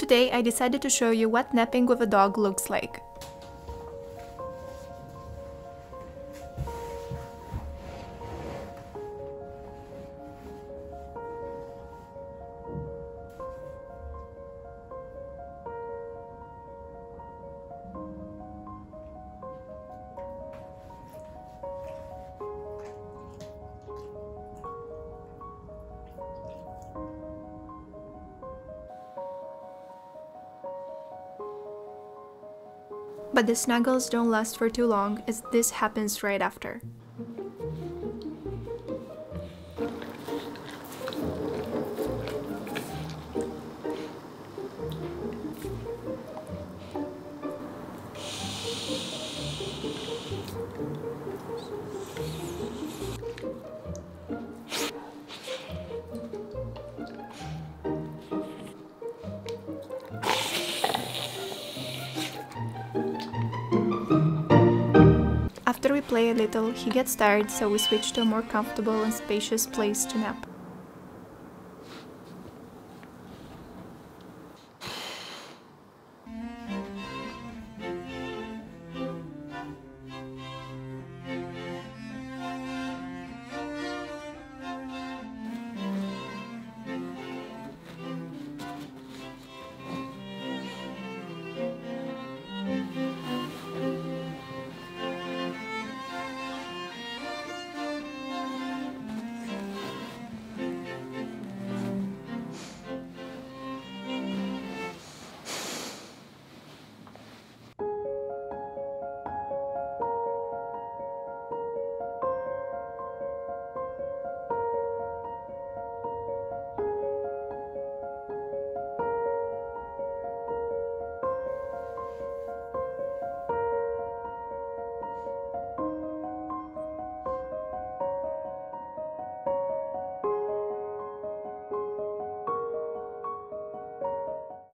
Today I decided to show you what napping with a dog looks like. But the snuggles don't last for too long, as this happens right after. After we play a little, he gets tired, so we switch to a more comfortable and spacious place to nap.